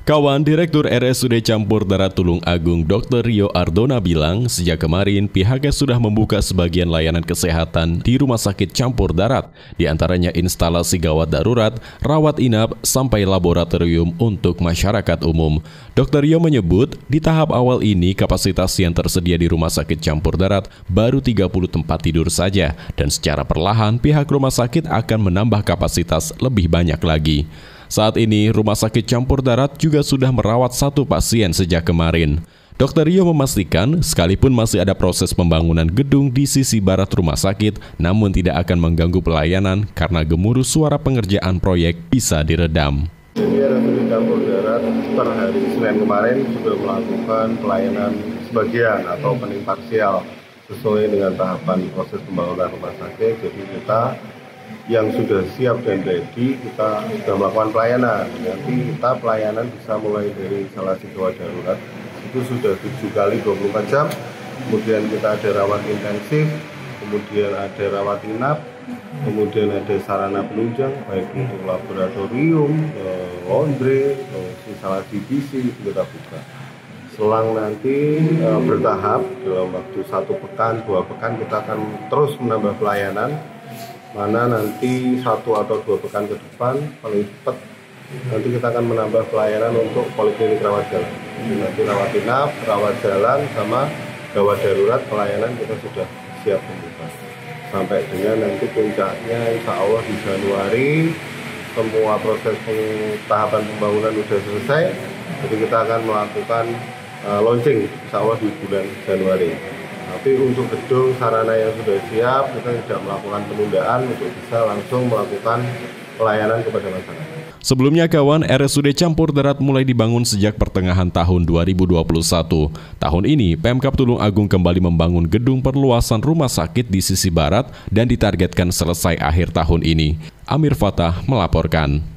Kawan Direktur RSUD Campur Darat Tulung Agung Dr. Rio Ardona bilang, sejak kemarin pihaknya sudah membuka sebagian layanan kesehatan di Rumah Sakit Campur Darat, diantaranya instalasi gawat darurat, rawat inap, sampai laboratorium untuk masyarakat umum. Dr. Rio menyebut, di tahap awal ini kapasitas yang tersedia di Rumah Sakit Campur Darat baru 30 tempat tidur saja, dan secara perlahan pihak rumah sakit akan menambah kapasitas lebih banyak lagi. Saat ini, Rumah Sakit Campur Darat juga sudah merawat 1 pasien sejak kemarin. Dr. Rio memastikan, sekalipun masih ada proses pembangunan gedung di sisi barat rumah sakit, namun tidak akan mengganggu pelayanan karena gemuruh suara pengerjaan proyek bisa diredam. Jadi RSUD Campur Darat per hari Senin kemarin sudah melakukan pelayanan sebagian atau opening parsial sesuai dengan tahapan proses pembangunan rumah sakit. Jadi kita yang sudah siap dan ready, kita sudah melakukan pelayanan. Nanti kita pelayanan bisa mulai dari instalasi gawat darurat, itu sudah 7 kali 24 jam. Kemudian kita ada rawat intensif, kemudian ada rawat inap, kemudian ada sarana penunjang, baik untuk laboratorium, laundry, instalasi gizi, itu kita buka. Selang nanti bertahap, dalam waktu 1 pekan, 2 pekan, kita akan terus menambah pelayanan. Mana nanti 1 atau 2 pekan ke depan paling cepat nanti kita akan menambah pelayanan untuk poliklinik rawat jalan. Jadi nanti rawat inap, rawat jalan sama gawat darurat pelayanan kita sudah siap membuka. Sampai dengan nanti puncaknya insya Allah di Januari semua proses tahapan pembangunan sudah selesai. Jadi kita akan melakukan launching insya Allah di bulan Januari. Tapi untuk gedung sarana yang sudah siap, kita tidak melakukan penundaan untuk bisa langsung melakukan pelayanan kepada masyarakat. Sebelumnya kawan, RSUD Campur Darat mulai dibangun sejak pertengahan tahun 2021. Tahun ini, Pemkab Tulung Agung kembali membangun gedung perluasan rumah sakit di sisi barat dan ditargetkan selesai akhir tahun ini. Amir Fatah melaporkan.